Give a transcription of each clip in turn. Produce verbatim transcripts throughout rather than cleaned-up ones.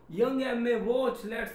Young M A, watch. Let's.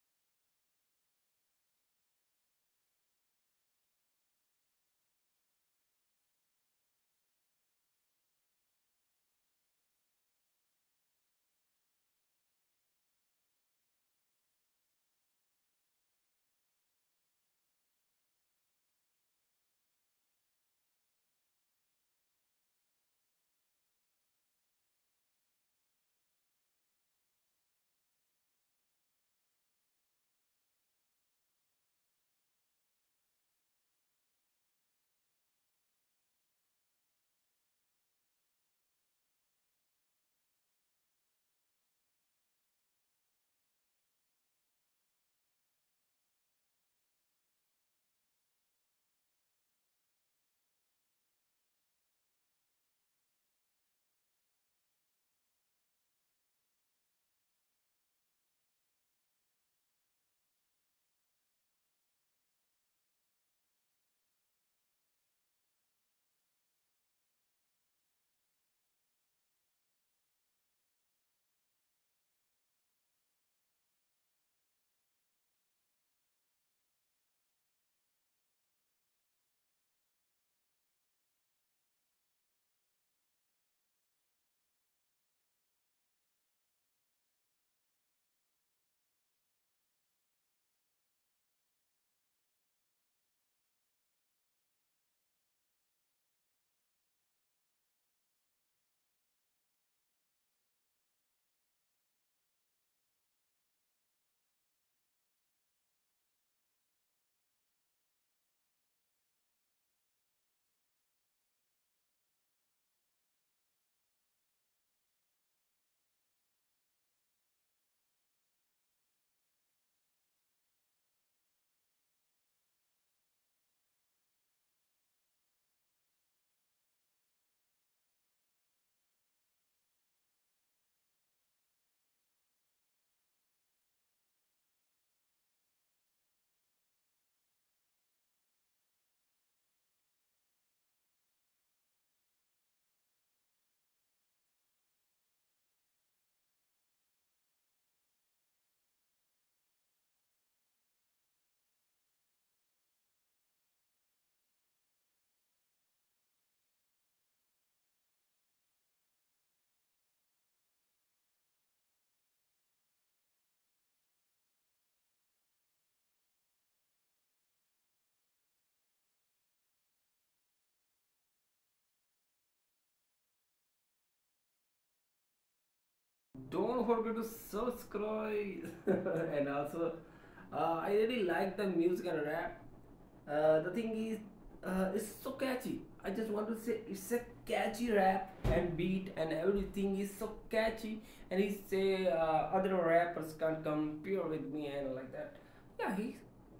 Don't forget to subscribe. And also, uh, I really like the music and rap. Uh, the thing is, uh, it's so catchy. I just want to say it's a catchy rap and beat and everything is so catchy. And he say uh, other rappers can't compare with me and like that. Yeah, he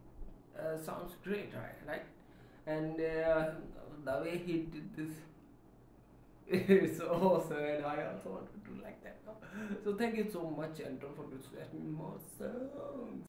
uh, sounds great, right? Right? And uh, the way he did this it's awesome, and I also want to do like that now. So thank you so much, and don't forget to send me more songs.